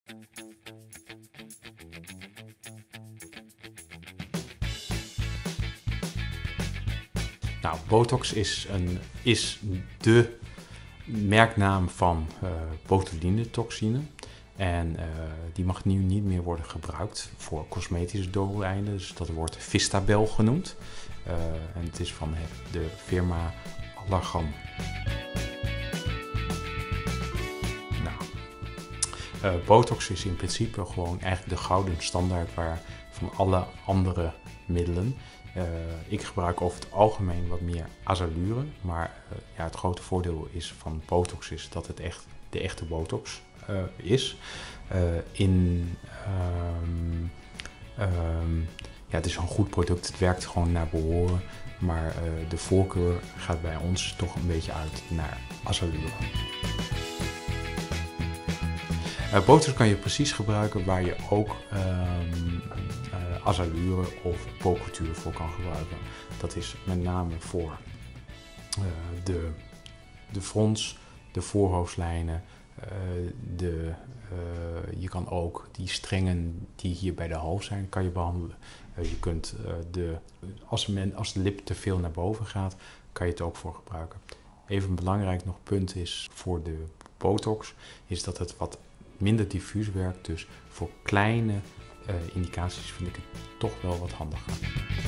Nou, Botox is de merknaam van botulinetoxine. En die mag nu niet meer worden gebruikt voor cosmetische doeleinden. Dus dat wordt Vistabel genoemd. En het is van de firma Allergan. Nou, Botox is in principe gewoon eigenlijk de gouden standaard van alle andere middelen. Ik gebruik over het algemeen wat meer azalure, maar het grote voordeel van Botox is dat het echt de echte Botox is. Het is een goed product, het werkt gewoon naar behoren, maar de voorkeur gaat bij ons toch een beetje uit naar azalure. Botox kan je precies gebruiken waar je ook azalure of Poculture voor kan gebruiken. Dat is met name voor de frons, de voorhoofdlijnen. Je kan ook die strengen die hier bij de hals zijn, kan je behandelen. Je kunt als de lip te veel naar boven gaat, kan je het ook voor gebruiken. Even een belangrijk nog punt is voor de Botox, is dat het wat minder diffuus werkt. Dus voor kleine indicaties vind ik het toch wel wat handiger.